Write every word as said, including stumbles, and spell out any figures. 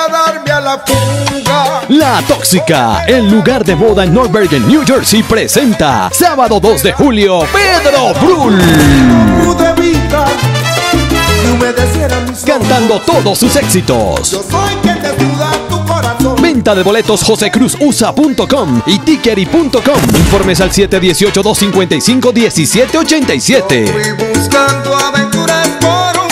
a darme a la fuga. La Toxica, el lugar de moda en North Bergen, New Jersey, presenta Sábado dos de julio, Pedro Brull. Pude evitar que humedecieran mis ojos. Cantando todos sus éxitos. Yo soy quien desnuda tu corazón. Venta de boletos jose cruz u s a punto com y tickety punto com. Informes al siete uno ocho, dos cinco cinco, uno siete ocho siete. Yo fui buscando aventuras por